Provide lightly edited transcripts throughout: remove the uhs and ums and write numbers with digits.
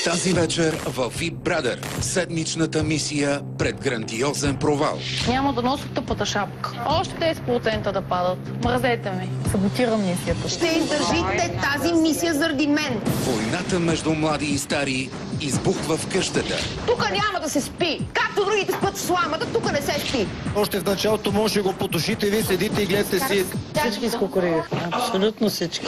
Тази вечер във VIP Brother седмичната мисия пред грандиозен провал. Няма да нося тъпата шапка. Още 10% да падат. Мразете ми. Саботирам мисията. Ще издържите тази мисия заради мен. Войната между млади и стари избухва в къщата. Тук няма да се спи. Както другите спят в сламата, тук не се спи. Още в началото може да го потушите, вие седите и гледате си. Всички изкукуригахме. Абсолютно всички.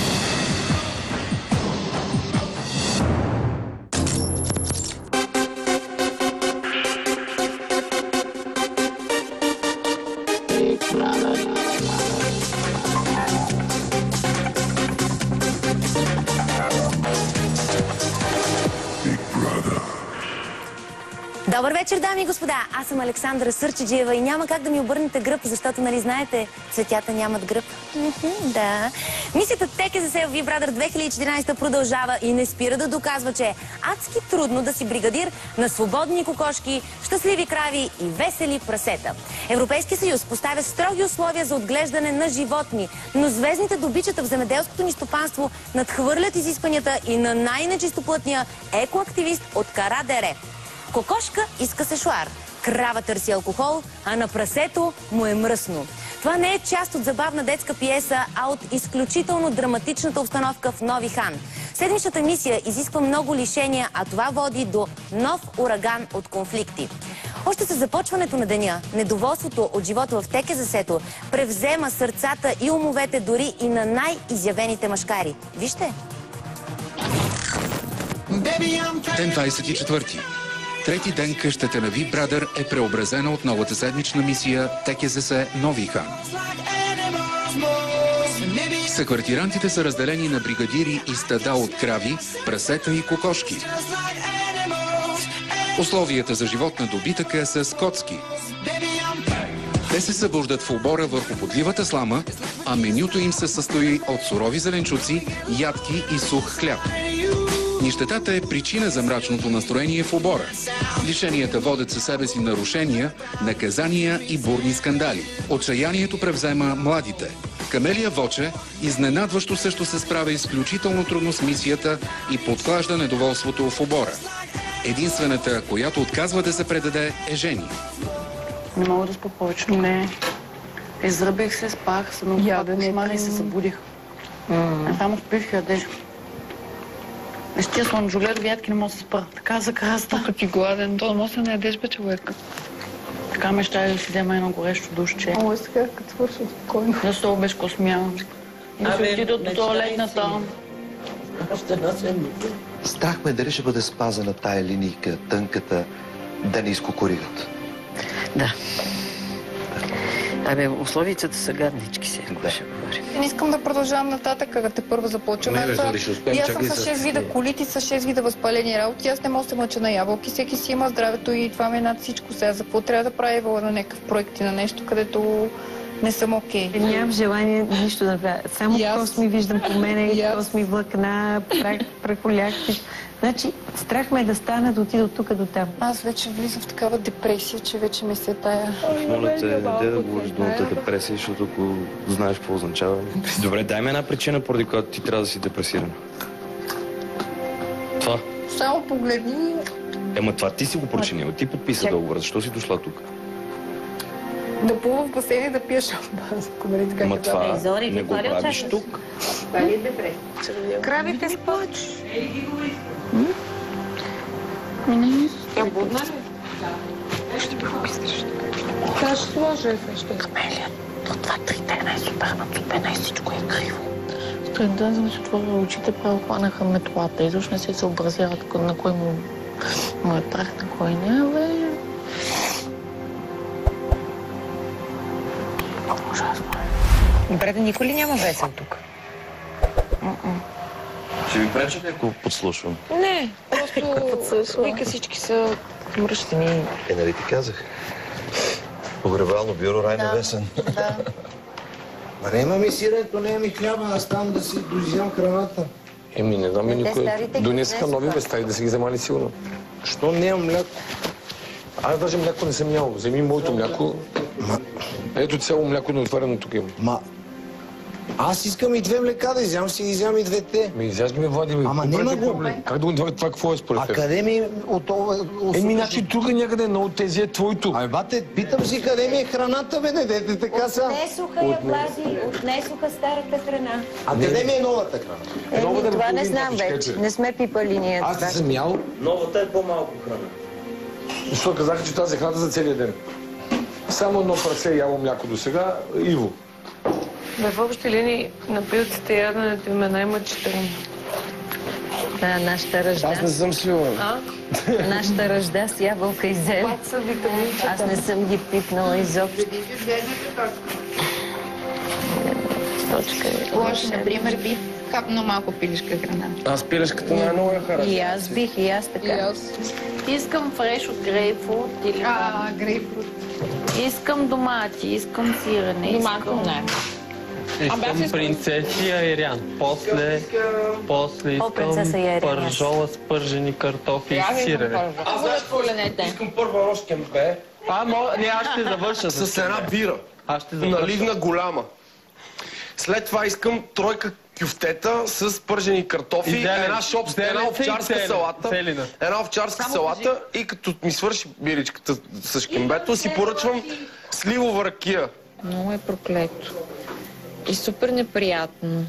Добър вечер, дами и господа! Аз съм Александра Сърчеджиева и няма как да ми обърнете гръб, защото, нали знаете, цветята нямат гръб. Да. Мисията ТКЗС в VIP Brother 2014 продължава и не спира да доказва, че е адски трудно да си бригадир на свободни кокошки, щастливи крави и весели прасета. Европейския съюз поставя строги условия за отглеждане на животни, но звездните добичата в земеделското ни стопанство надхвърлят изискванията и на най-нечистоплътния екоактивист от Кара Дере. Кокошка иска сешуар, крава търси алкохол, а на прасето му е мръсно. Това не е част от забавна детска пиеса, а от изключително драматичната обстановка в Нови хан. Седмичната мисия изисква много лишения, а това води до нов ураган от конфликти. Още с започването на деня, недоволството от живота в ТКЗС-то превзема сърцата и умовете дори и на най-изявените мъжкари. Вижте! Ден 24. Трети ден къщата на VIP Brother е преобразена от новата седмична мисия ТКЗС Нови хан. Съквартирантите са разделени на бригадири и стада от крави, прасета и кокошки. Условията за живот на добитъка са скотски. Те се събуждат в обора върху подливата слама, а менюто им се състои от сурови зеленчуци, ядки и сух хляб. Нищетата е причина за мрачното настроение в обора. Лишенията водят със себе си нарушения, наказания и бурни скандали. Отчаянието превзема младите. Камелия Воче изненадващо също се справя изключително трудно с мисията и подклажда недоволството в обора. Единствената, която отказва да се предаде, е Жени. Не мога да спа повече. Не. Изръбих се, спах, съм кошмар и се събудих. Само спих и ядеш. С тия слънчоглед ядки не мога да се спра. Така за краста. Като ти гладен, то не може да не ядеш бе, човека. Така ме ще да си взема едно горещо душче. О, сега като свърши спокойно. Да се обеш космя. Да се отида до туалетната. Страх ме дали ще бъде спазена тая линийка, тънката, да не изкукуригат. Да. Абе, условията са гаднички се, ако ще говорим. Не искам да продължавам нататък, като те първо започваме. И аз съм с 6 вида колити, с 6 вида възпалени работи. Аз не мога да се мъча на ябълки. Всеки си има здравето и това ми е над всичко. Сега за какво трябва да правя на някакъв проект и на нещо, където не съм окей. Нямам желание нищо да правя. Само косми виждам по мене, косми влакна, прахоляк. Значи, страх ме е да стана да отида от тук до там. Аз вече влизам в такава депресия, че вече ми се тая. Моля те, не да говориш думата депресия, защото ако знаеш какво означава. Добре, дай ми една причина, поради която ти трябва да си депресирана. Това. Само погледни. Ема това ти си го причинила. Ти подписа договора. Защо си дошла тук? Да плувам в басейн и да пия шампанско. Ама това не го правиш тук. Това ли е депресия? Кравите спочи. Тя будна ли? Ще бих описаш. Тя ще сложа също. Камелия, това 3 дена е супер нацупена и всичко е криво. Сутрин ден съм си отворила очите, право хванаха метлата. Изобщо не се съобразяват на кой му е прах, на кой не, бе. Ужасно. Добре, да никой ли няма весел тук? Ще ви преча ли, ако подслушвам? Не, просто вика всички са мръщени. Нали ти казах? Погребално бюро, Райна Весен. Да. Ма има ми сирето, не ми хляба, аз там да си дозям храната. Еми, не знам никой. Донесаха нови места и да си ги вземали сигурно. Що не имам мляко? Аз даже мляко не съм ял. Вземи моето мляко. Ето цяло мляко на отворено тук има. Аз искам и 2 млека да изям, си изям и 2-те. Ми изяж ги ме, Владимир. Ама нема го. Как да го това какво е според теб? А къде ми от това... Значи тук някъде едно от тези е твоето. Абе, бате, питам си къде ми е храната, бе, не дете така са. Отнесоха я, Влади, отнесоха старата храна. А къде ми е новата храна? Това не знам вече. Не сме пипали ние. Аз не съм ял. Новата е по-малко храна. Защо казаха, че тази храна за целия ден? Само едно прасе яло мляко до сега, Иво. В общи линии на пилците яденето им е най-мъчително. Да, нашата ръжда. Аз не съм сигурен. Нашата ръжда с ябълка и зеле. Аз не съм ги пипнала изобщо. Точка е. Лоши, например, би хапнал малко пилешка храна. Аз пилешката най-много я харесвам. И аз бих, и аз така. Искам фреш от грейпфрут или... грейпфрут. Искам домати, искам сирене. Домати не. Искам принцеси айрян. После искам пържола с пържени картофи и сирене. Аз знаеш какво искам първа рощкемпе. Не, аз ще завърша с една бира. Наливна голяма. След това искам тройка кюфтета с пържени картофи, една овчарска салата. Една овчарска салата и като ми свърши биричката с шкембето, си поръчвам сливова ракия. Много е проклето. И супер неприятно.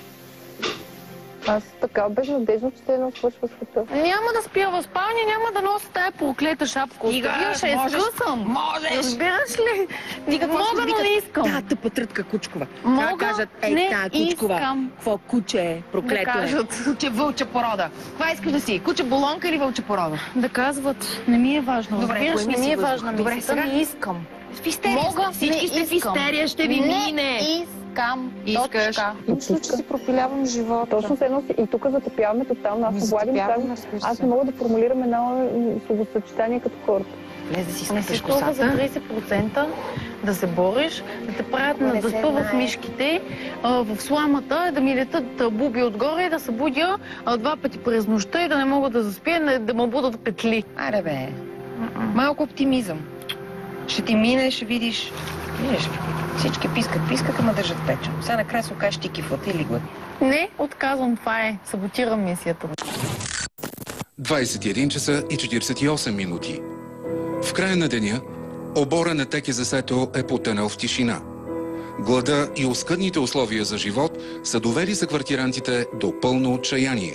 Аз така безнадежно, че те едно свършва света. Няма да спя в спалня, няма да нося тая проклета шапка. Оставя, ще скъсам. Можеш! Разбираш ли? Мога, но не искам. Да, тъпа трътка Кучкова. Мога, кажат, не тая Кучкова. искам. Какво куче е? Проклето е. Куче вълча порода. Това искаш да си? Куче болонка или вълча порода? Да казват, не ми е важно. Добре, Разбираш, не ми е важна. Добре, сега не искам. В истерия. Всички сте в истерия, ще ви мине. Искам. Искаш. Точно, че си пропилявам живота. Точно се едно и тук затъпяваме тотално. Аз обладим аз не мога да формулирам едно словосъчетание като хората. Не си толкова за 30% да се бориш, да те правят на дъспа в мишките, в сламата, да ми летат буби отгоре и да се будя 2 пъти през нощта и да не мога да заспия, да ме будат петли. Аре бе, малко оптимизъм. Ще ти мине, ще видиш. Всички пискат, ама държат печен. Сега накрая се окажеш ти кифлата или глад. Не, отказвам, това е. Саботирам мисията. 21 часа и 48 минути. В края на деня обора на ТКЗС-то е потънал в тишина. Глада и оскъдните условия за живот са довели за квартирантите до пълно отчаяние.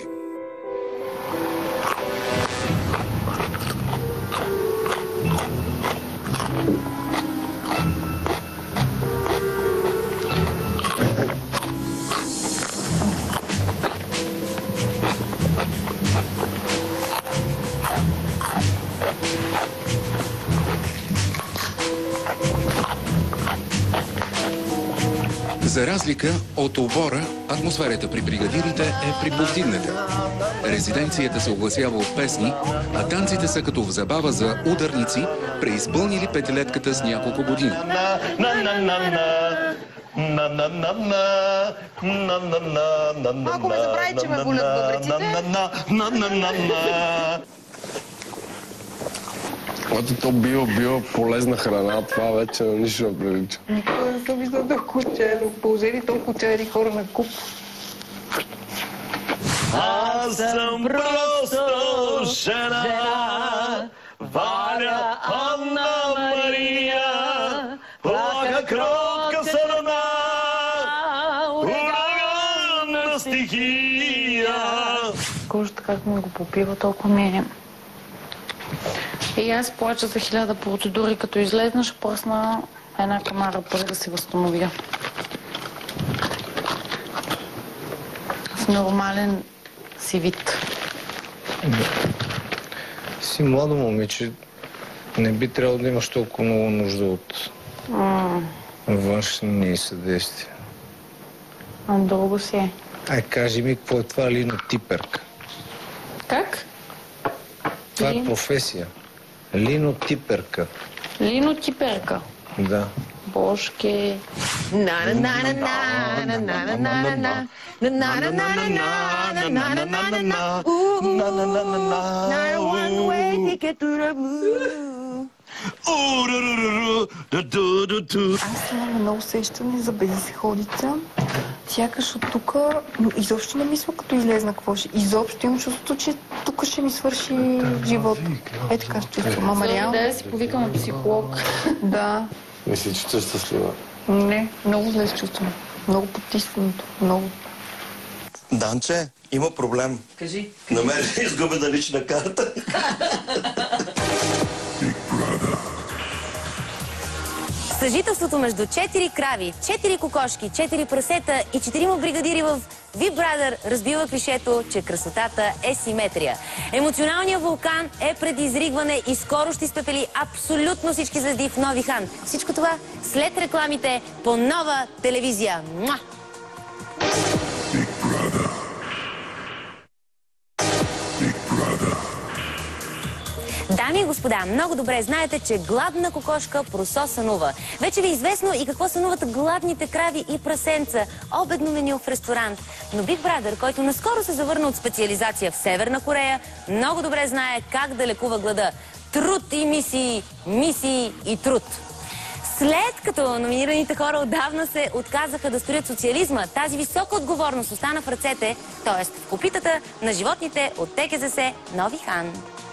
За разлика от обора, атмосферата при бригадирите е приповдигната. Резиденцията се огласява от песни, а танците са като в забава за ударници, преизпълнили петилетката с няколко години. Малко ме забрави, че ме болят бъбреците. Когато то била полезна храна, това вече на нищо не прилича. Никога не съм виждал да куче, положили толкова чери хора на куп. Аз съм просто жена, Валя, Анна, Мария, плака, кротка, сърна, ураганна стихия. Кожата как ме го попива, толкова ми е. И аз плача за 1000 процедури, като излезна, ще пръсна една камара, преди да се възстановя. В нормален си вид. Си младо момиче, не би трябвало да имаш толкова много нужда от външни съдействия. А друго си е. Ай, кажи ми, какво е това линотиперка? Как? Това е професия. Линотиперка. Линотиперка? Да. Божке. Аз имам едно усещане за безизходица. Сякаш от тук изобщо не мисля, като излезна какво ще. Изобщо имам чувството, че тук ще ми свърши живот. Е така се чувствам. Ама реално. Да си повикаме психолог. Да. Мисли, че ти е щастлива? Не, много зле се чувствам. Много потиснато. Много. Данче, има проблем. Кажи. Намери изгубена лична карта. Съжителството между 4 крави, 4 кокошки, 4 прасета и 4 бригадири в Big Brother разбива клишето, че красотата е симетрия. Емоционалният вулкан е пред изригване и скоро ще изпепели абсолютно всички звезди в Нови хан. Всичко това след рекламите по Нова телевизия. Муа! Дами и господа, много добре знаете, че гладна кокошка просо сънува. Вече ви е известно и какво сънуват гладните крави и прасенца. Обедно меню в ресторант. Но Big Brother, който наскоро се завърна от специализация в Северна Корея, много добре знае как да лекува глада. Труд и мисии, мисии и труд. След като номинираните хора отдавна се отказаха да строят социализма, тази висока отговорност остана в ръцете, т.е. в копитата на животните от ТКЗС Нови хан.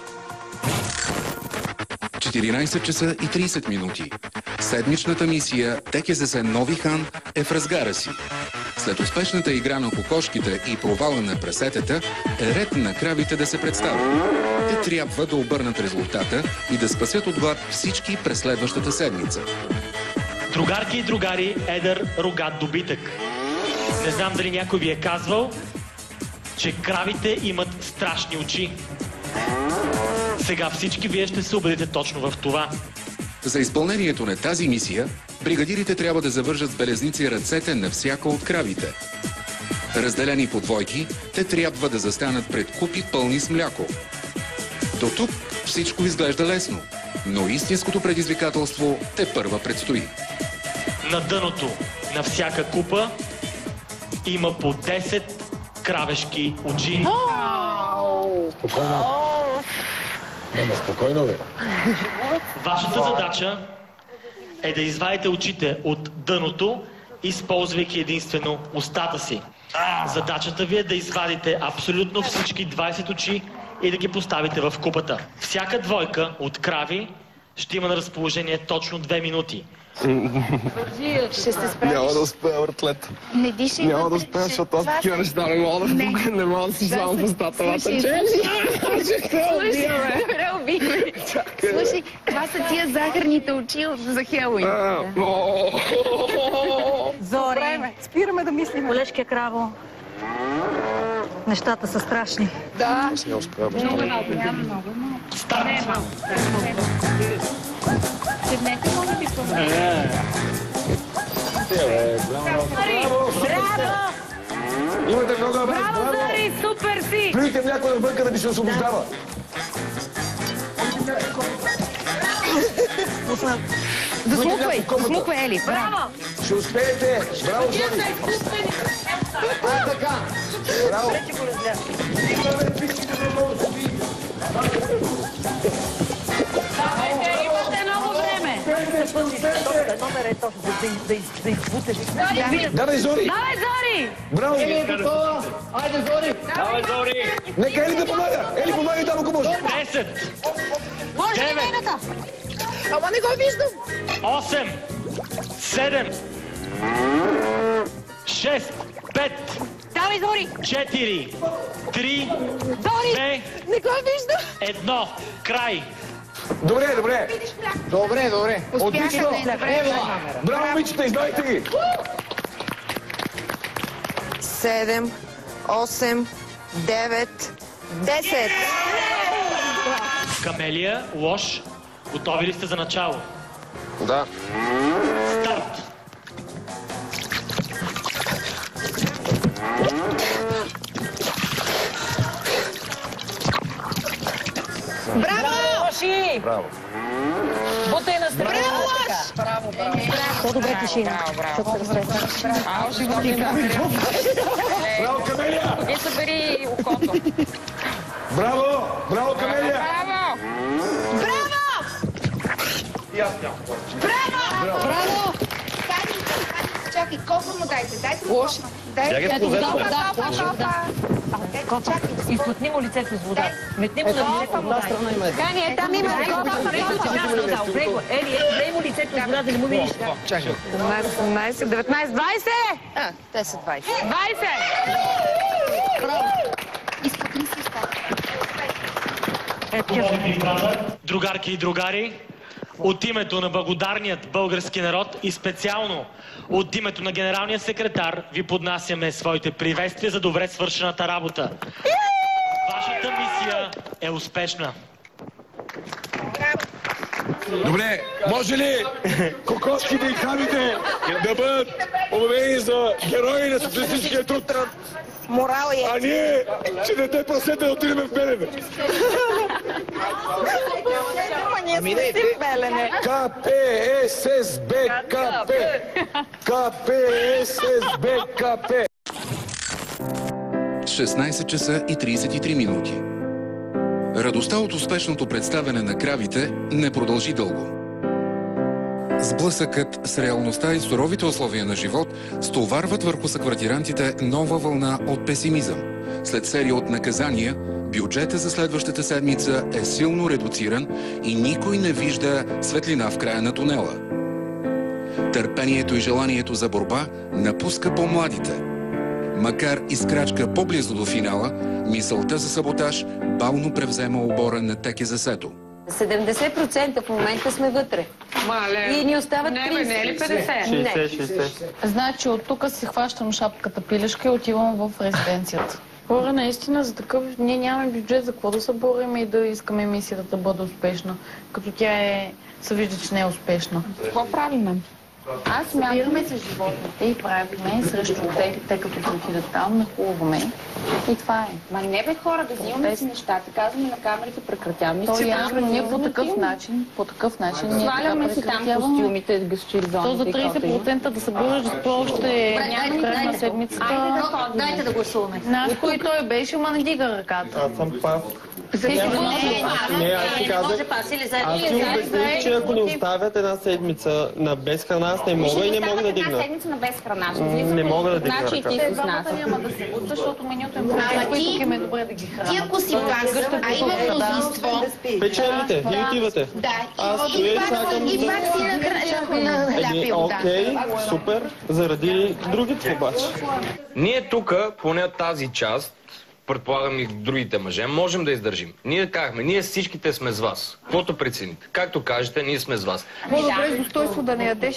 14 часа и 30 минути. Седмичната мисия ТКЗС Нови хан е в разгара си. След успешната игра на кокошките и провала на прасетата, е ред на кравите да се представят. Те трябва да обърнат резултата и да спасят от глад всички през следващата седмица. Другарки и другари, едър рогат добитък. Не знам дали някой ви е казвал, че кравите имат страшни очи. Сега всички вие ще се убедите точно в това. За изпълнението на тази мисия, бригадирите трябва да завържат с белезници ръцете на всяка от кравите. Разделени по двойки, те трябва да застанат пред купи пълни с мляко. До тук всичко изглежда лесно, но истинското предизвикателство тепърва предстои. На дъното на всяка купа има по 10 кравешки очи. Спокойно. Спокойно, бе. Вашата задача е да извадите очите от дъното, използвайки единствено устата си. Задачата ви е да извадите абсолютно всички 20 очи и да ги поставите в купата. Всяка двойка от крави ще има на разположение точно 2 минути. Ще се справиш. Няма да успея, братлет. Не дишай. Няма да успея, защото аз такива неща не мога да си вземам в устата. Слушай, това са тия захарните очи за Хелуин. Зори, спираме да мислим. Колежке краво, нещата са страшни. Да. Аз не успея. Много. Старт! Седнете, моля ви, Браво! Имате много добре. Браво, Зори, супер си! Плюйте мляко на бърка да ви се освобождава. Засмуквай, Ели. Браво! Ще успеете. Браво, Зори. Така. Браво. Имате много време! Номер е точно да избутеш. Давай, Зори. Давай, Зори! Браво. Айде, Зори. Давай, Зори! Нека Ели да помага. Ели, помагай там, ако може. 10! Може ли нейната? Ама не го виждам. 8! 7! 6! 5! Давай, Зори! 4! 3! Зори! 2! Не го виждам. 1! Край! Добре. Добре. Отлично. Браво, момичета, издайте ги. 7, 8, 9, 10. Камелия, Лош, готови ли сте за начало? Да. Старт! Браво! Браво. Бутай на страна. Браво, По-добре тишина. Браво, Камелия. И събери окото. Браво, Камелия. Браво! Браво! Чакай, кофа му дайте. Дайте му кофа. Изплътни му лицето с вода. Метни му на лицето с вода. Кани, там има кофа. Ели, дай му лицето с вода, да не му видиш. 18, 19, 20! Те са 20. 20! Изпътни си Другарки и другари, от името на благодарният български народ и специално от името на генералния секретар ви поднасяме своите приветствия за добре свършената работа. Вашата мисия е успешна. Добре, може ли кокошките и хамите да бъдат обявени за герои на социалистическия труд? Морал е. А ние, че дете просете да отидем в Белене. Ние сме си в Белене. КПССБКП! КПССБКП! 16 часа и 33 минути. Радостта от успешното представяне на кравите не продължи дълго. Сблъсъкът с реалността и суровите условия на живот стоварват върху съквартирантите нова вълна от песимизъм. След серия от наказания, бюджета за следващата седмица е силно редуциран и никой не вижда светлина в края на тунела. Търпението и желанието за борба напуска по-младите. Макар и с крачка по-близо до финала, мисълта за саботаж бавно превзема обора на ТКЗС-то. 70% в момента сме вътре. И ни остават 30. Не е ли 50? 60. Значи от тук си хващам шапката пилешка и отивам в резиденцията. Хора, наистина за такъв ние нямаме бюджет за какво да се борим и да искаме мисията да бъде успешна, като тя се вижда, че не е успешна. Какво правим? Аз смятаме се животните и правиме срещу те като отидат там, нахлуваме. И това е. Ма не бе хора, да взимаме си нещата, казваме на камерите, прекратяваме. То ясно, ние по такъв начин сваляме си там костюмите, гъщиризоните. То за 30% да се бориш за това още няма край на седмицата. Дайте да гласуваме. Наш кой той беше, ма не дига ръката. Аз съм пас. Не, аз ти казах, аз ти обясних, че ако ни оставят една седмица на без храна, аз не мога и не мога да дигна. Една седмица на без храна. Не мога да дигна Значи ръка. и ти с нас. Няма да се бутва, защото менюто е много, които им е добре да ги хранят. Ти ако си пас, а има мнозинство... Печелите и отивате. Да, Аз стоя и чакам и пак си на хляб и вода. Окей, супер. Заради другите обаче. Ние тук, поне тази част, предполагам и другите мъже, можем да издържим. Ние казахме, ние всичките сме с вас. Каквото прецените. Както кажете, ние сме с вас. По-добре с достойство да не ядеш.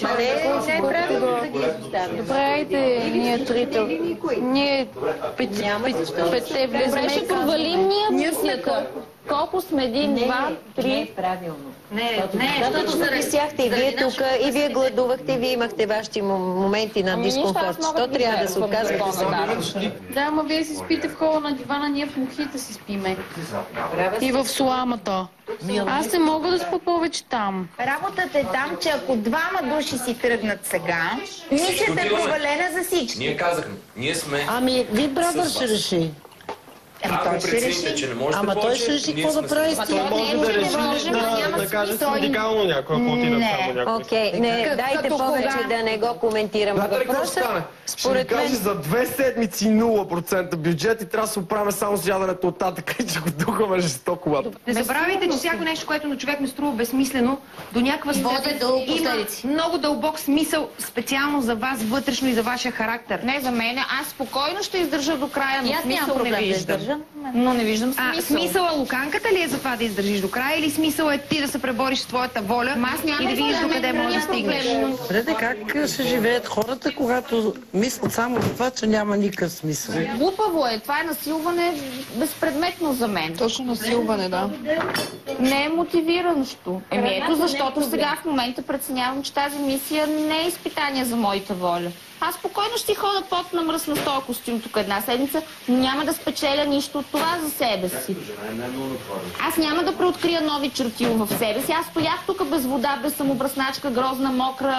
Добре, айде, ние трите. Ние петте влеземе. Ще провалим ние мисията. Колко сме? 1, 2, 3. Не е правилно. Не, защото зависяхте и вие тук, и вие гладувахте, и вие имахте вашите моменти на дискомфорт. Що трябва да се отказвате сега? Да, ама вие си спите в хола на дивана, ние в мухите си спиме. И в сламата. Аз не мога да спа повече там. Работата е там, че ако двама души си тръгнат сега, мисията е провалена за всички. Ние казахме, ние сме... Ами, Биг Брадър ще реши. Ако прецените, че не можете Ама той ще реши какво да прави с Той може да реши да каже синдикално някой, ако отидат само някой. Окей, не, дайте повече да не го коментираме въпроса. Според мен... Ще ни каже за 2 седмици 0% бюджет и трябва да се оправяме само с яденето от татъка и че го духаме жестоко лапо. Не забравяйте, че всяко нещо, което на човек ме струва безсмислено, до някаква степен има много дълбок смисъл специално за вас вътрешно и за вашия характер. Не за мен, аз спокойно ще издържа до края, но смисъл не виждам. Но не виждам смисъл. Смисъла луканката ли е за това да издържиш до края или смисъл е ти да се пребориш с твоята воля и да видиш докъде може да стигнеш? Добре, как ще живеят хората, когато мислят само за това, че няма никакъв смисъл? Глупаво е. Това е насилване безпредметно за мен. Точно насилване, да. Не е мотивиращо. Ето защото сега в момента преценявам, че тази мисия не е изпитание за моята воля. Аз спокойно ще си хода под на мръс на този костюм тук една седмица. Няма да спечеля нищо от това за себе си. Аз няма да преоткрия нови черти в себе си. Аз стоях тук без вода, без самобръсначка, грозна, мокра,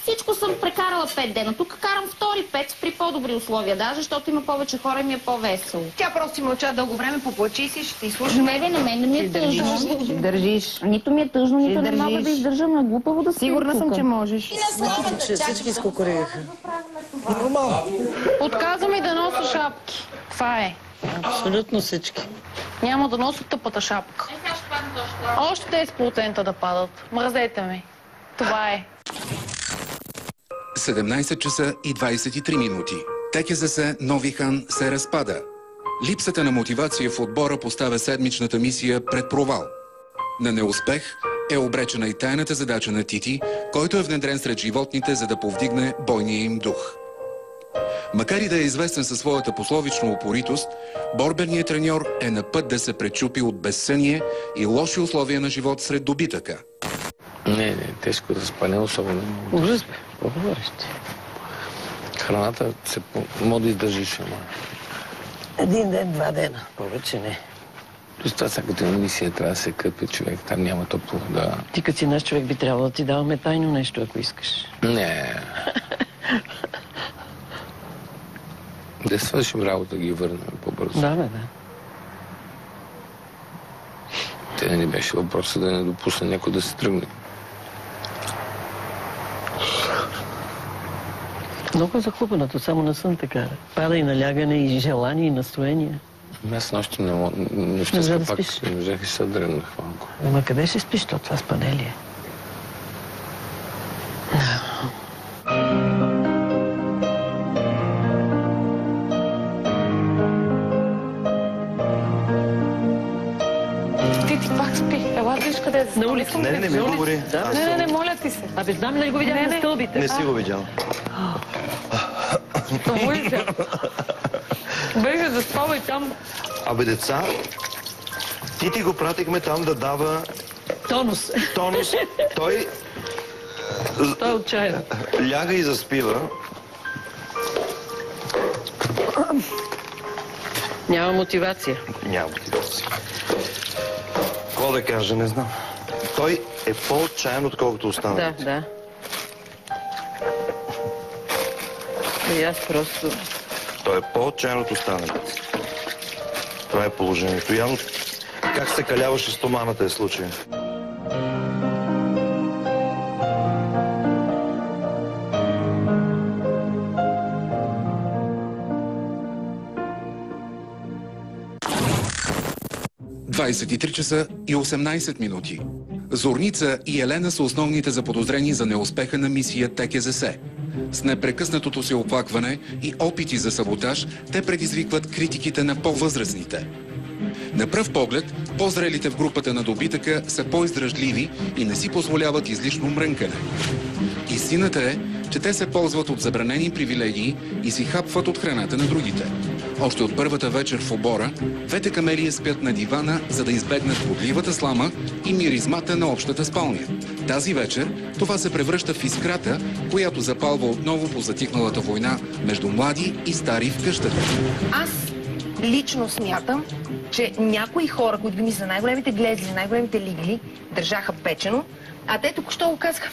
Всичко съм прекарала 5 дена. Тук карам втори пет при по-добри условия, даже, защото има повече хора и ми е по-весело. Тя просто си мълча дълго време, поплачи си, ще ти слуша. Не, на мен не ми е тъжно. Държиш. Нито ми е тъжно, нито не мога да издържам на глупаво да спим. Сигурна съм, че можеш. Всички скокоригаха. Отказвам и да нося шапки. Това е. Абсолютно всички. Няма да нося тъпата шапка. Още 10% да падат. Мразете ме. Това е. 17 часа и 23 минути. ТКЗС Нови хан се разпада. Липсата на мотивация в отбора поставя седмичната мисия пред провал. На неуспех е обречена и тайната задача на Тити, който е внедрен сред животните, за да повдигне бойния им дух. Макар и да е известен със своята пословична упоритост, борберният треньор е на път да се пречупи от безсъние и лоши условия на живот сред добитъка. Не, тежко да спане, особено. Ужас бе, какво говориш ти? Храната се може да издържиш, ама. 1 ден, 2 дена, повече не. Плюс това всяката мисия трябва да се къпи човек, там няма топло вода. Ти като си наш човек би трябвало да ти даваме тайно нещо, ако искаш. Не. Да свършим работа, ги върнем по-бързо. Да, бе, да. Те не беше въпроса да не допусне някой да се тръгне. Много е захлупанато, само на сън така. Пада и налягане, и желание, и настроение. Аз нощи не мога, неща пак не можех и се дръмнах малко. Ама къде ще спиш, то това спанели? Ти пак спи. Ела, виж къде е. На улица. Не ми говори. Не, моля ти се. Абе, знам ли го видях на стълбите? Не си го видял. Бега да спава и там. Абе, деца, Тити го пратихме там да дава... Тонус. Тонус. Той е отчаян. Ляга и заспива. Няма мотивация. Няма мотивация. Какво да кажа, не знам. Той е по-отчаян, отколкото останалите. Да. И аз просто... Той е по-отчаян от останалите. Това е положението. Явно как се каляваше стоманата е случай. ...23 часа и 18 минути. Зорница и Елена са основните заподозрени за неуспеха на мисия ТКЗС. С непрекъснатото си оплакване и опити за саботаж, те предизвикват критиките на по-възрастните. На пръв поглед, по-зрелите в групата на добитъка са по-издръжливи и не си позволяват излишно мрънкане. Истината е, че те се ползват от забранени привилегии и си хапват от храната на другите. Още от първата вечер в обора, двете камелии спят на дивана, за да избегнат водливата слама и миризмата на общата спалня. Тази вечер това се превръща в искрата, която запалва отново по затихналата война между млади и стари в къщата. Аз лично смятам, че някои хора, които ги мисля най-големите глезли, най-големите лигли, държаха печено, а те току-що го казаха: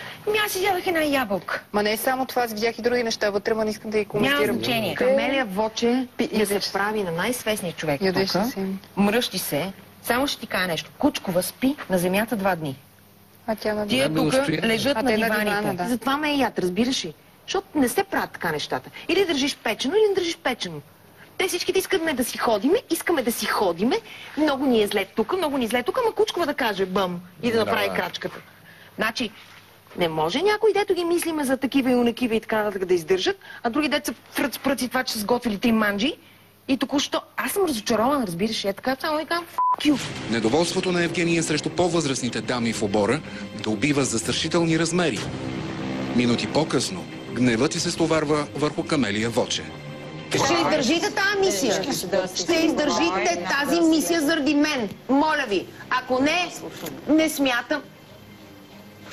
аз изядах една ябълка. Ма не е само това, аз видях и други неща вътре, ма не искам да ги коментирам. Няма значение. Камелия Воче да се прави на най-свестния човек тук. Мръщи се. Само ще ти кажа нещо. Кучкова спи на земята 2 дни. А тя на Тия тук лежат на диваните. Да. Затова ме яд, разбираш ли? Защото не се правят така нещата. Или държиш печено, или не държиш печено. Те всичките искаме да си ходиме, много ни е зле тук, ама Кучкова да каже бъм и да направи крачката. Значи, не може някой, дето ги мислиме за такива и унакива и така да издържат, а други деца пръци това, че са сготвили 3 манджи и току-що. Аз съм разочарована, разбираш, така само и казвам f*** you. Недоволството на Евгения срещу по-възрастните дами в обора да убива застрашителни размери. Минути по-късно гневът й се стоварва върху Камелия Воче. Ще издържите тази мисия. Ще издържите тази мисия заради мен. Моля ви. Ако не, не смятам.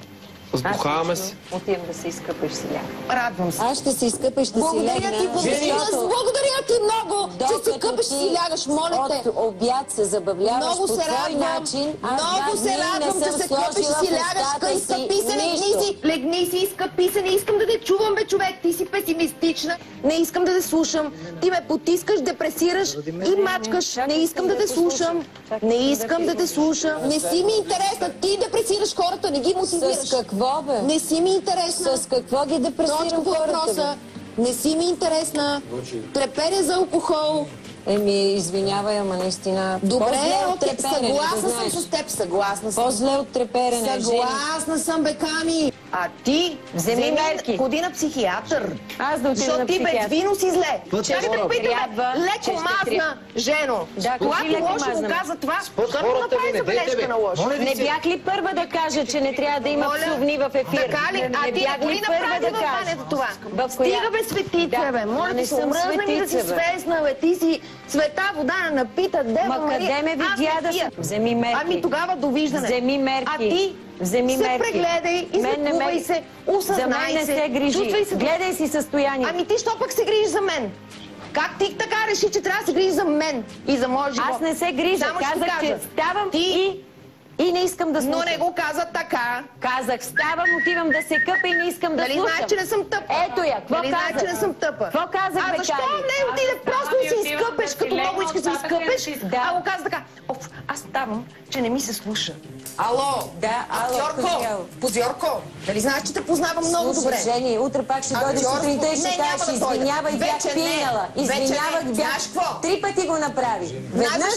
Сбухаваме се. Отивам да се изкъпа и ще си лягам. Радвам се. Аз ще се изкъпа и ще си Благодаря ти, благодаря ти много, че се къпеш и си лягаш, моля те. От обяд се забавляваш по твой начин. Много се радвам, че се къпеш и си лягаш, скъпи се, легни си. Легни си, скъпи се, не искам да те чувам, бе, човек, ти си песимистична. Не искам да те слушам. Ти ме потискаш, депресираш и мачкаш. Не искам да те слушам. Не искам да те слушам. Не си ми интересна. Ти депресираш хората, не ги мотивираш. С какво, бе? Не си ми интересна. С какво ги депресирам хората, бе? Не си ми интересна. Треперя за алкохол. Извинявай, ама наистина... Добре, съгласна съм с теб, съгласна съм. По-зле от треперене. Съгласна съм, бе, Ками. А ти вземи мерки. Ходи на психиатър. Аз да отида на психиатър. Защото ти без вино си зле. Чакай да питаме, леко мазна, Жено. Когато лошо го каза това, защо му направи забележка на лошо? Не бях ли първа да кажа, че не трябва да има псовни в ефир? Така ли? А ти не го ли направи в банята това? Стига, бе, светица, бе. Моля ти се, омръзна ми да си свестна, бе. Ти си света вода на напита, Дева Мария. Къде ме видя да съм? Вземи мерки. Ами тогава довиждане. Вземи мерки. А ти се прегледай, излекувай се, осъзнай се. За мен не се грижи. Гледай си състоянието. Ами ти що пък се грижиш за мен? Как ти така реши, че трябва да се грижи за мен и за моя живот? Аз не се грижа. Казах, че ставам и не искам да слушам. Но не го каза така. Казах, ставам, отивам да се къпа и не искам да слушам. Нали знаеш, че не съм тъпа? Ето я, какво казах? Нали знаеш, че не съм тъпа? Какво казах, бе, А защо не отиде просто да се изкъпеш, като много искаш да се изкъпеш? А го каза така, аз ставам, че не ми се слуша. Ало! Да, ало, Позорко! Дали знаеш, че те познавам много добре? Слушай, Жени, утре пак ще дойде сутринта и ще кажеш, извинявай, бях пинала. Извинявай, бях... 3 пъти го направи. Веднъж,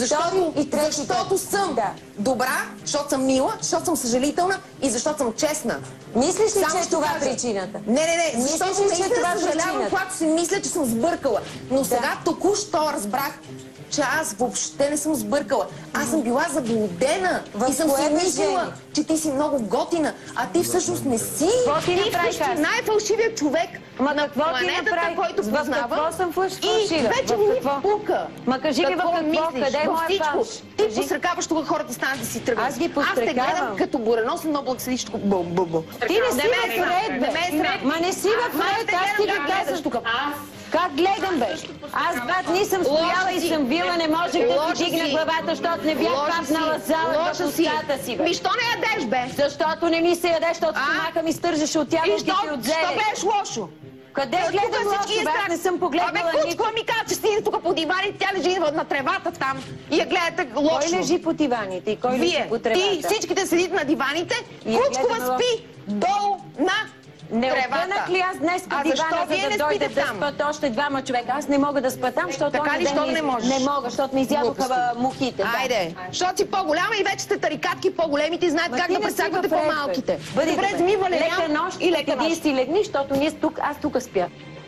защото съм добра, защото съм мила, защото съм съжалителна и защото съм честна. Мислиш ли, че е това причината? Не, защото наистина съжалявам, когато си мисля, че съм сбъркала. Но сега току-що разбрах, че аз въобще не съм сбъркала. Аз съм била заблудена и съм си мислила, че ти си много готина, а ти всъщност не си. Ти всъщност най-фалшивият човек на планетата, който познавам. Какво съм фалшива? И вече ми пука. Ма кажи ми в какво, къде е моя фалш? Ти посрекаваш тук хората станат да си тръгват. Аз ги посрекавам. Аз те гледам като буреносен облак, седиш тук бу-бу-бу. Ти не си във ред, бе. Ма не си във ред, аз ти го казваш тук. Как гледам, бе? Аз, брат, не съм стояла и съм била, не можех да ти дигна главата, защото не бях папнала зала в устата си, бе. Ми, що не ядеш, бе? Защото не ми се яде, защото стомаха ми стържеше от ябълките и от зеле. Що беше лошо? Къде гледам лошо, бе? Аз не съм погледнала нито. Кучко ми каза, че си тук по диваните, тя лежи на тревата там и я гледате лошо. Кой лежи по диваните и кой лежи по тревата? Ти, всичките седите на диваните, Кучкова спи долу на не обгънах ли аз днес по дивана, за да дойде да спят още 2 човека? Аз не мога да спя там, защото така ли, що не можеш? Не мога, защото ми изядоха мухите. Айде, защото си по-голяма и вече сте тарикатки по-големите и знаят как да пресаквате по-малките. Добре, зми Валериан лека нощ и лека иди си легни, защото аз тук спя.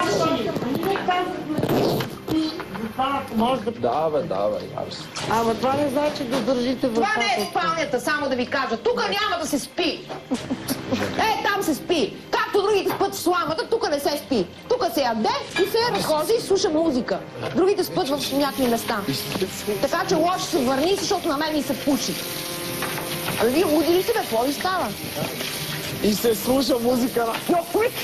Давай. Ама това не значи да държите в това не е спалнята, само да ви кажа. Тук няма да се спи. Там се спи. Както другите спят в сламата, тук не се спи. Тук се яде и се разхожда и слуша музика. Другите спят в някакви места. Така че лошо се върни, защото на мен ми се пуши. А вие луди ли си, бе? Какво ви става? И се слуша музика на...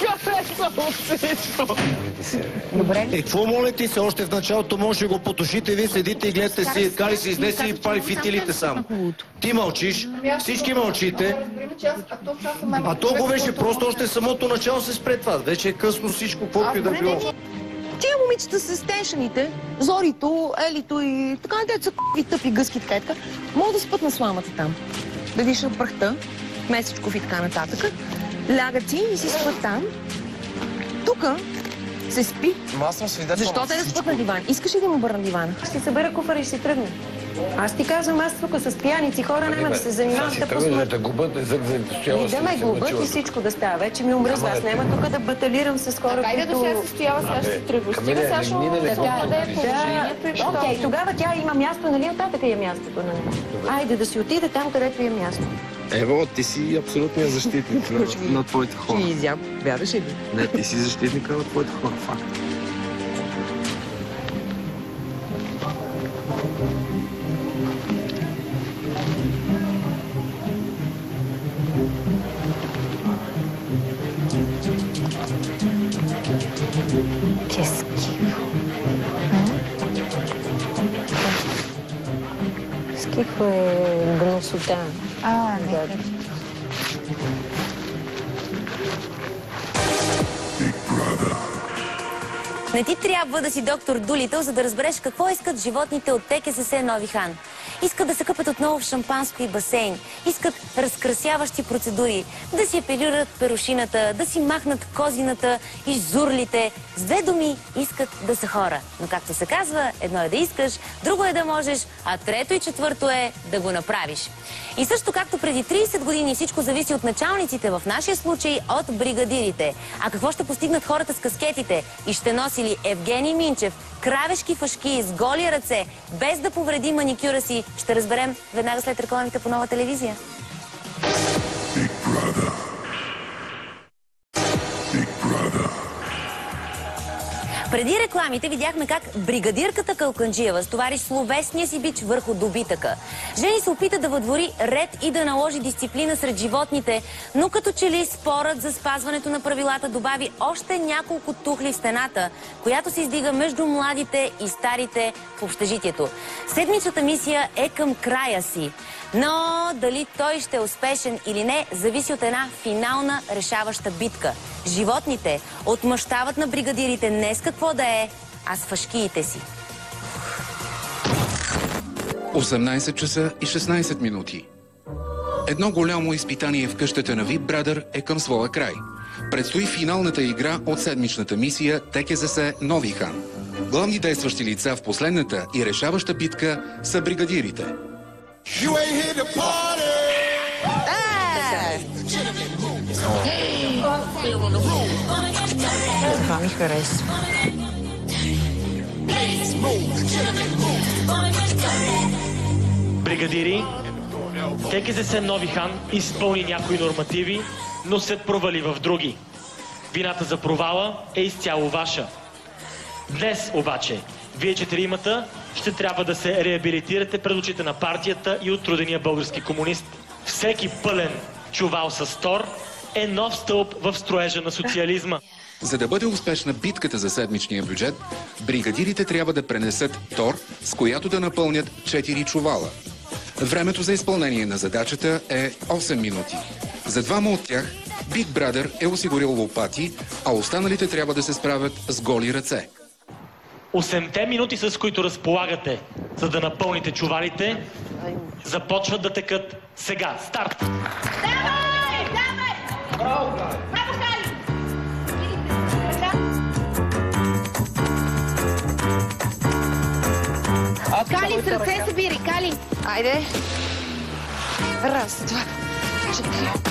Добре. Какво молите се? Още в началото може да го потушите, вие седите и гледате си, кали се изнесе и пали фитилите само. Ти мълчиш, всички мълчите. А то го беше просто още самото начало се спре това. Вече е късно всичко, каквото и да било. Тия момичета с стеншените, Зорито, Елито и така деца и тъпи гъски така, могат да спят на сламата там. Да дишат прахта, Месечков и така нататък. Лягат си и си спят там. Тука се спи. Защо те да спят на диван? Искаш ли да им обърна дивана? Ще събера куфара и ще тръгна. Аз ти казвам, аз тук с пияници хора няма да се занимавам да пуснат. Да ме губят и всичко да става. Вече ми омръзва. Аз няма тук да баталирам с хора, които... Хайде да сега се стоява, сега ще се тръгва. Стига Сашо да даде положението и що. Окей, тогава тя има място, нали? Оттатък е мястото на нея. Айде да си отиде там, където е място. Ево, ти си абсолютният защитник на твоите хора. Ти изям, вярваш ли? Не, ти си защитника на твоите хора, факт. Schifo e gnosotà. Не. Не ти трябва да си доктор Дулитъл, за да разбереш какво искат животните от ТКЗС Нови хан. Искат да се къпят отново в шампанско и басейн. Искат разкрасяващи процедури, да си епилират перушината, да си махнат козината и зурлите. С две думи, искат да са хора. Но както се казва, едно е да искаш, друго е да можеш, а трето и четвърто е да го направиш. И също както преди 30 години всичко зависи от началниците, в нашия случай от бригадирите. А какво ще постигнат хората с каскетите? И ще носи ли Евгений Минчев кравешки фашки с голи ръце, без да повреди маникюра си, ще разберем веднага след рекламите по Нова телевизия. Преди рекламите видяхме как бригадирката Калканджиева стовари словесния си бич върху добитъка. Жени се опита да въдвори ред и да наложи дисциплина сред животните, но като че ли спорът за спазването на правилата добави още няколко тухли в стената, която се издига между младите и старите в общежитието. Седмичната мисия е към края си. Но дали той ще е успешен или не, зависи от една финална решаваща битка. Животните отмъщават на бригадирите не с какво да е, а с фашкиите си. 18 часа и 16 минути. Едно голямо изпитание в къщата на VIP Brother е към своя край. Предстои финалната игра от седмичната мисия ТКЗС Нови хан. Главни действащи лица в последната и решаваща битка са бригадирите. Това ми харесва. Бригадири, ТКЗС Нови хан изпълни някои нормативи, но се провали в други. Вината за провала е изцяло ваша. Днес обаче, вие четиримата ще трябва да се реабилитирате пред очите на партията и отрудения български комунист. Всеки пълен чувал с тор е нов стълб в строежа на социализма. За да бъде успешна битката за седмичния бюджет, бригадирите трябва да пренесат тор, с която да напълнят 4 чувала. Времето за изпълнение на задачата е 8 минути. За двама от тях Big Brother е осигурил лопати, а останалите трябва да се справят с голи ръце. 8-те минути, с които разполагате, за да напълните чувалите, започват да текат сега. Старт! Давай! Давай! Браво! Браво, Кали! Кали, с ръце събирай, Кали! Айде! Раз, два, 4.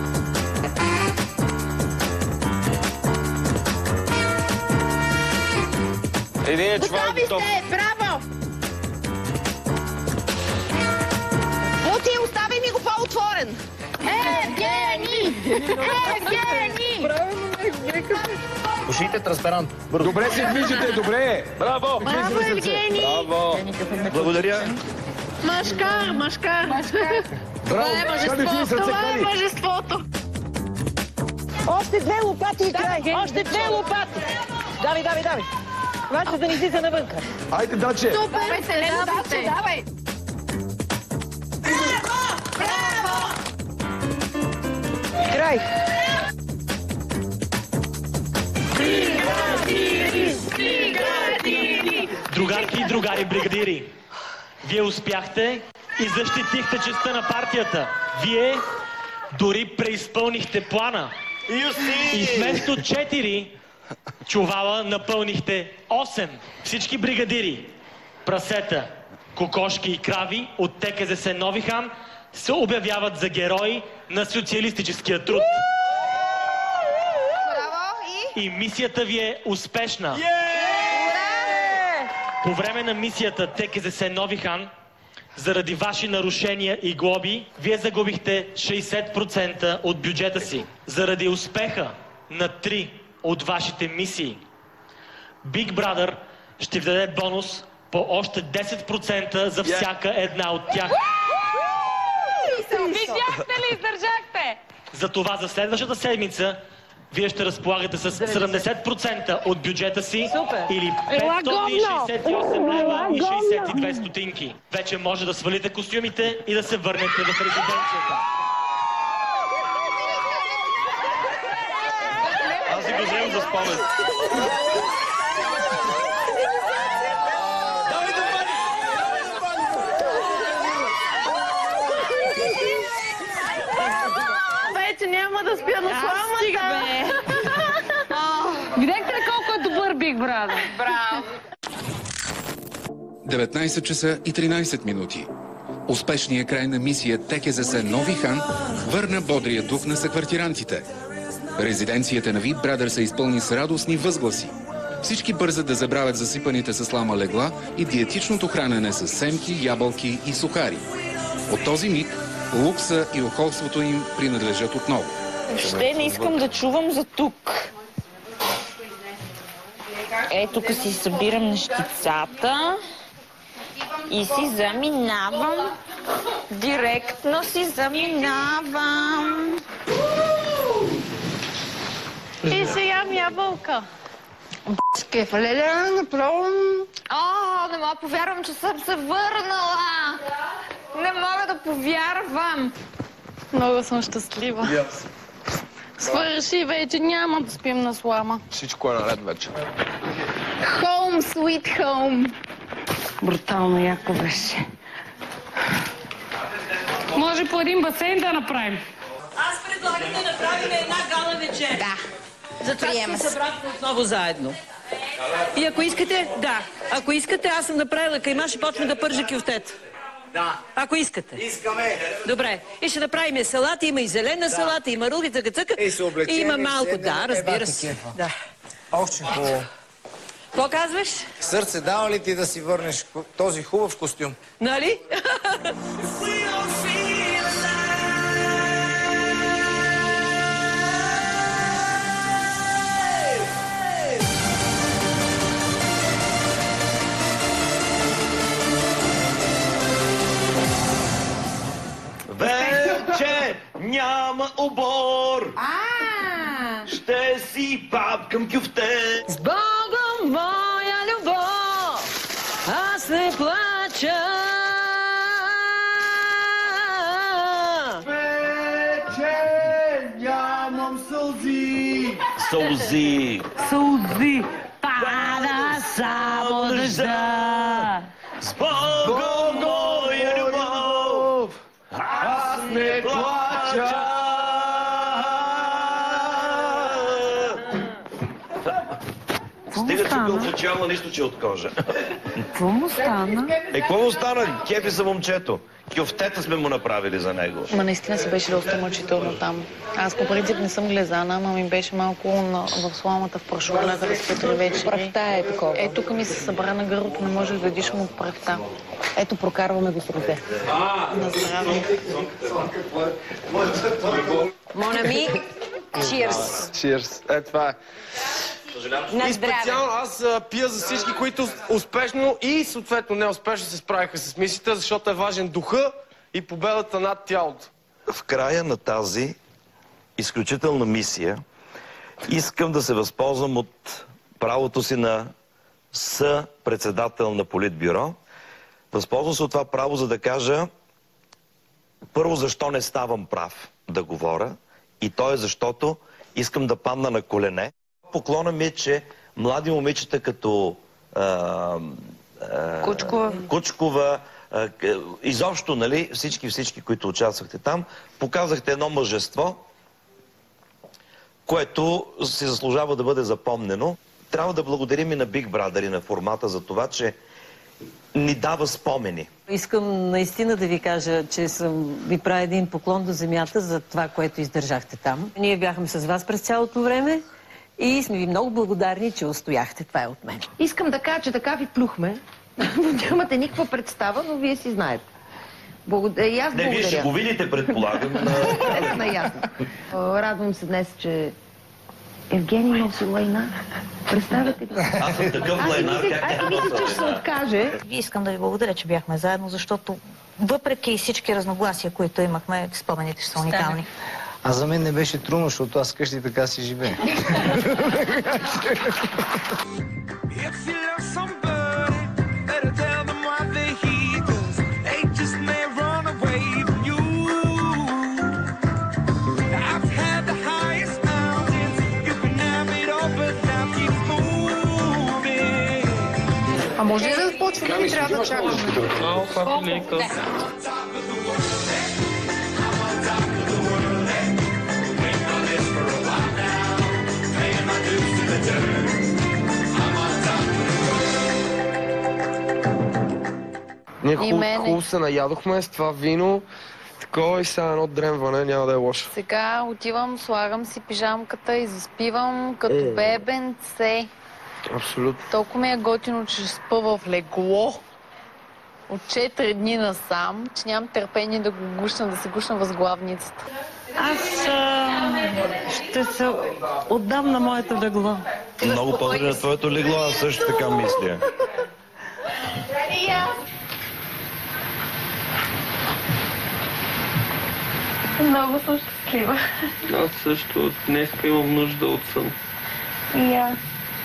Един чувал готови готов. сте! Браво! Бути, остави ми го по-отворен! Евгений! Евгений! Пушите транспарант. Добре се движите, добре! Браво! Браво, Евгений! Браво! Благодаря. Машкар, машкар! Браво! Това е мъжеството! Това е мъжеството! Още 2 лопати и край! Още 2 лопати! Давай, давай, давай! Това ще да ни излиза навънка. Айде, Даче! Супер! Даче, давай! Край! Другарки и другари бригадири, вие успяхте и защитихте честта на партията. Вие дори преизпълнихте плана. И вместо 4 чувала напълнихте 8. Всички бригадири, прасета, кокошки и крави от ТКЗС Нови хан се обявяват за герои на социалистическия труд. И мисията ви е успешна. По време на мисията ТКЗС Нови хан, заради ваши нарушения и глоби, вие загубихте 60% от бюджета си. Заради успеха на 3 от вашите мисии, Big Brother ще ви даде бонус по още 10% за всяка една от тях. Видяхте ли, издържахте? Затова за следващата седмица Вие ще разполагате с 70% от бюджета си или 568 лева и 62 стотинки. Вече може да свалите костюмите и да се върнете в резиденцията. Аз си го вземам за спомен. Вече няма да спя на сламата. Видяхте ли колко е добър Биг Брадър? Браво! 19 часа и 13 минути. Успешният край на мисия ТКЗС Нови хан върна бодрия дух на съквартирантите. Резиденцията на Биг Брадър се изпълни с радостни възгласи. Всички бързат да забравят засипаните с слама легла и диетичното хранене с семки, ябълки и сухари. От този миг лукса и охолството им принадлежат отново. Въобще не искам да чувам за тук. Тук си събирам нещицата и си заминавам. Директно си заминавам. И си ям ябълка. Скефа, леля, направо... Не мога повярвам, че съм се върнала. Не мога да повярвам. Много съм щастлива. Свърши вече, няма да спим на слама. Всичко е наред вече. Home, sweet home. Брутално яко беше. Може по един басейн да направим. Аз предлагам да направим една гала вечер. Да. Затова сме събрахме отново заедно. И ако искате, ако искате, аз съм направила каймаш и почвам да пържа кюфтета. Да. Ако искате. Искаме. Добре. И ще направим салата, има и зелена салата, има руги, цъка-цъка. И има малко, разбира се. Да. Овче хубаво. Какво казваш? Сърце, дава ли ти да си върнеш този хубав костюм? Нали? Вече няма обор. Ще си папкам кюфте. С Богом, моя любов, аз не плача. Вече нямам сълзи. Сълзи. Сълзи, пада само дъжда. С Богом, моя любов, аз не плача. Стига, че гълбочава, нищо, че от кожа. Какво му стана? Какво му стана? Кефи за момчето. Кюфтета сме му направили за него. Ма наистина си беше доста мъчително там. Аз по принцип не съм глезана, ама ми беше малко в сламата, в прашоля, да разпетри вече. Прахта е такова. Тук ми се събра на гърлото, не можех да дишам от прахта. Ето, прокарваме го с розе. На здраве. Монами, чирс. Чирс. Това е. На И здраве. специално аз пия за всички, които успешно и съответно неуспешно се справиха с мисията, защото е важен духа и победата над тялото. В края на тази изключителна мисия искам да се възползвам от правото си на съпредседател на Политбюро. Възползвам се от това право, за да кажа първо защо не ставам прав да говоря, и то е защото искам да падна на колене. Поклона ми е, че млади момичета като Кучкова, изобщо, нали, всички, които участвахте там, показахте едно мъжество, което се заслужава да бъде запомнено. Трябва да благодарим и на Big Brother и на формата за това, че ни дава спомени. Искам наистина да ви кажа, че ви правя един поклон до земята за това, което издържахте там. Ние бяхме с вас през цялото време и сме ви много благодарни, че устояхте. Това е от мен. Искам да кажа, че така ви плюхме. Нямате никаква представа, но вие си знаете. И аз благодаря. Не, вие ще го видите, предполагам. Ясно. Радвам се днес, че Евгений носи лайна. Представете ли? Аз съм такъв лайнар, как тя мисля, че ще се откаже. Искам да ви благодаря, че бяхме заедно, защото въпреки всички разногласия, които имахме, спомените ще са уникални. А за мен не беше трудно, защото аз къщи така си живея. А може ли да започваме или трябва да чакаме? Ние хубаво се наядохме с това вино, такова и сега едно дремване, няма да е лошо. Сега отивам, слагам си пижамката и заспивам като бебенце. Абсолютно. Толкова ми е готино, че ще спа в легло от 4 дни насам, че нямам търпение да го гушна, да се гушна възглавницата. Аз ще се отдам на моето легло. Много по-добре на твоето легло, аз също така мисля. Много съм щастлива. Аз също днеска имам нужда от сън. И аз.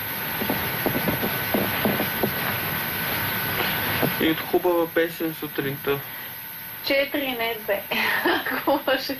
И от хубава песен сутринта. 4, не 2. Ако може.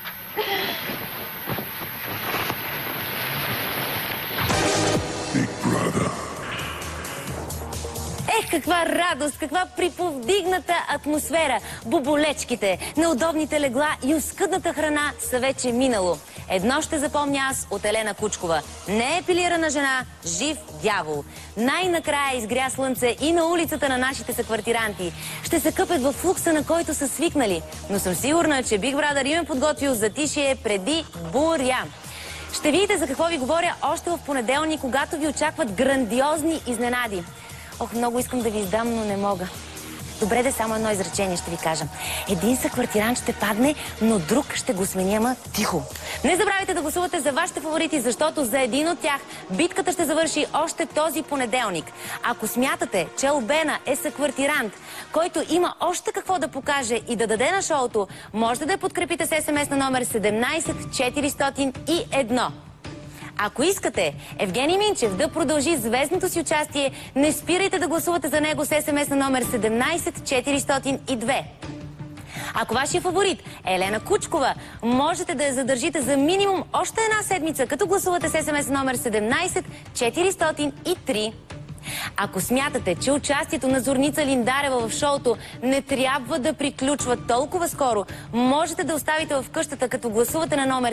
Ех, каква радост, каква приповдигната атмосфера. Боболечките, неудобните легла и оскъдната храна са вече минало. Едно ще запомня аз от Елена Кучкова. Не е пилирана жена, жив дявол. Най-накрая изгря слънце и на улицата на нашите съквартиранти. Ще се къпят в флукса, на който са свикнали. Но съм сигурна, че Big Brother им е подготвил затишие преди буря. Ще видите за какво ви говоря още в понеделник, когато ви очакват грандиозни изненади. Ох, много искам да ви издам, но не мога. Добре, да само едно изречение ще ви кажа. Един съквартирант ще падне, но друг ще го смени, ама тихо. Не забравяйте да гласувате за вашите фаворити, защото за един от тях битката ще завърши още този понеделник. Ако смятате, че Албена е съквартирант, който има още какво да покаже и да даде на шоуто, можете да я подкрепите с СМС на номер 17401. Ако искате Евгений Минчев да продължи звездното си участие, не спирайте да гласувате за него с СМС на номер 17402. Ако вашия фаворит е Елена Кучкова, можете да я задържите за минимум още една седмица, като гласувате с СМС на номер 17403. Ако смятате, че участието на Зорница Линдарева в шоуто не трябва да приключва толкова скоро, можете да оставите в къщата, като гласувате на номер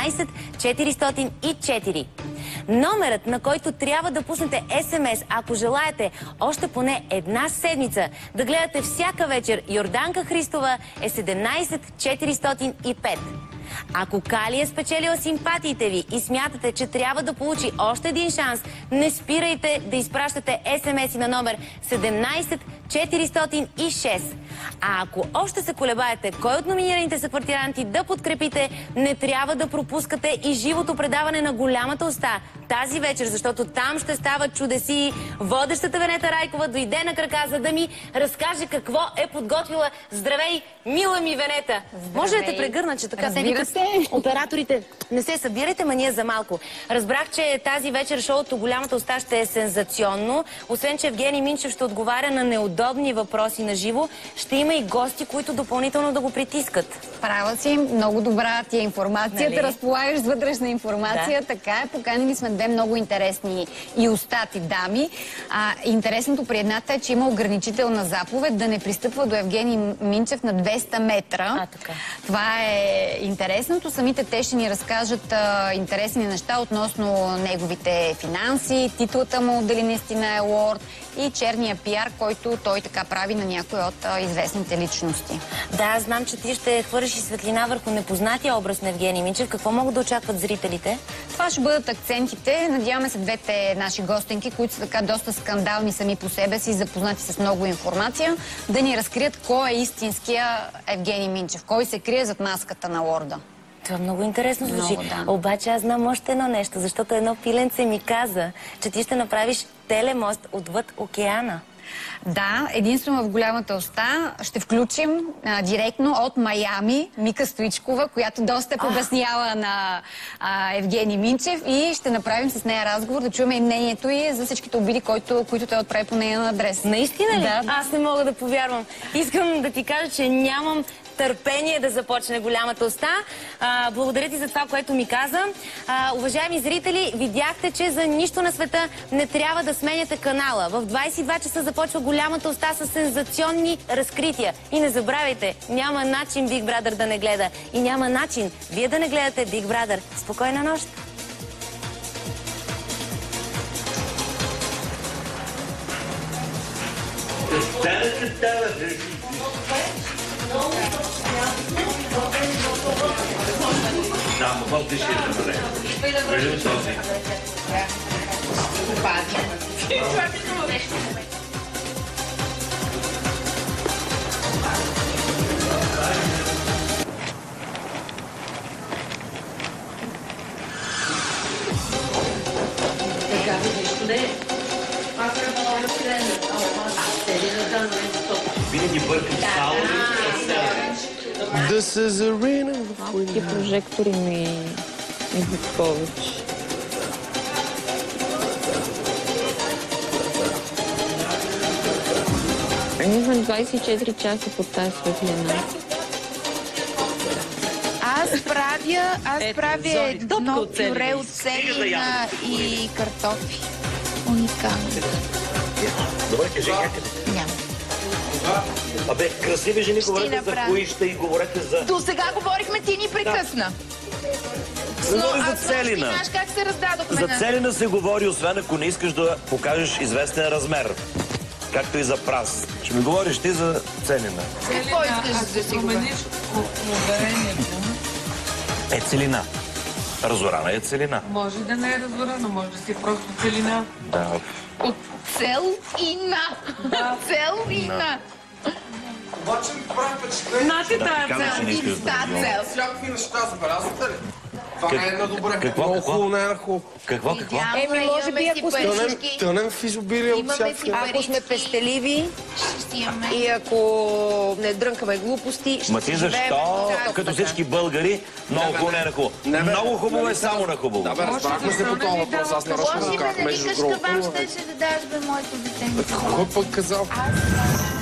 17404. Номерът, на който трябва да пуснете СМС, ако желаете още поне една седмица да гледате всяка вечер Йорданка Христова, е 17405. Ако Кали е спечелила симпатиите ви и смятате, че трябва да получи още един шанс, не спирайте да изпращате СМС-и на номер 17406. А ако още се колебаете кой от номинираните съквартиранти да подкрепите, не трябва да пропускате и живото предаване на Голямата уста тази вечер, защото там ще стават чудеси. Водещата Венета Райкова дойде на крака, за да ми разкаже какво е подготвила. Здравей, мила ми Венета! Може да те прегърна, че така се викат операторите. Не се събирайте, мания за малко. Разбрах, че тази вечер шоуто Голямата уста ще е сензационно. Освен, че Евгений Минчев ще отговаря на неудобни въпроси на живо, ще има и гости, които допълнително да го притискат. Права си, много добра ти е информацията. Нали? Разполагаш с вътрешна информация. Да. Така е, поканили сме две много интересни и устати дами. Интересното при едната е, че има ограничителна заповед да не пристъпва до Евгений Минчев на 200 метра. Така. Това е интересното. Самите те ще ни разкажат интересни неща относно неговите финанси, титлата му, дали наистина е лорд, и черния пиар, който той така прави на някои от известните личности. Да, знам, че ти ще хвършиш и светлина върху непознатия образ на Евгений Минчев. Какво могат да очакват зрителите? Това ще бъдат акцентите. Надяваме се двете наши гостенки, които са така доста скандални сами по себе си, запознати с много информация, да ни разкрият кой е истинския Евгений Минчев, кой се крие зад маската на лорда. Това много интересно звучи. Да. Обаче аз знам още едно нещо, защото едно пиленце ми каза, че ти ще направиш телемост отвъд океана. Да, единствено в голямата уста ще включим директно от Майами Мика Стоичкова, която доста е побесняла на Евгений Минчев и ще направим с нея разговор, да чуем и мнението й за всичките обиди, които той отправи по нея на адрес. Наистина ли? Да. Аз не мога да повярвам. Искам да ти кажа, че нямам търпение да започне голямата уста. Благодаря ти за това, което ми каза. Уважаеми зрители, видяхте, че за нищо на света не трябва да сменяте канала. В 22 часа започва голямата уста с сензационни разкрития. И не забравяйте, няма начин Big Brother да не гледа. И няма начин вие да не гледате Big Brother. Спокойна нощ! Да, но какво ще да бъде? Виждам този. Така, нищо не е. Аз съм много силен. Винаги бъркам сало Да се заринем в Малки прожектори ми идват повече. Ние сме 24 часа под тази светлина. Аз правя едно пюре от селена и картофи. Уникално. Добре, кажи някъде. Няма. Абе, красиви жени говорите за коища и говорете за... До сега говорихме, ти ни прекъсна. Говори за целина. Знаеш как се раздадохме. За целина се говори, освен ако не искаш да покажеш известен размер. Както и за прас. Ще ми говориш ти за целина. Какво искаш да си говориш? Целина. Разорана е целина. Може да не е разорана, може да си просто целина. Да. От цел-ина. Цел-ина. Обаче ми прави впечатление. Нати тази цел. Всякакви неща, забелязвате ли? Това не е на добре. Много хубаво, не е на хубаво. Какво? Може би ако сме... Тънем в изобилие от всякакви. Ако сме пестеливи и ако не дрънкаме глупости, Ма ти защо, като всички българи, много хубаво не е на хубаво? Много хубаво е само на хубаво. Да, бе, разбрахме се по този въпрос. Аз нарочно го казах, между другото. Ще да даш бе моето дете. Какво пък казал?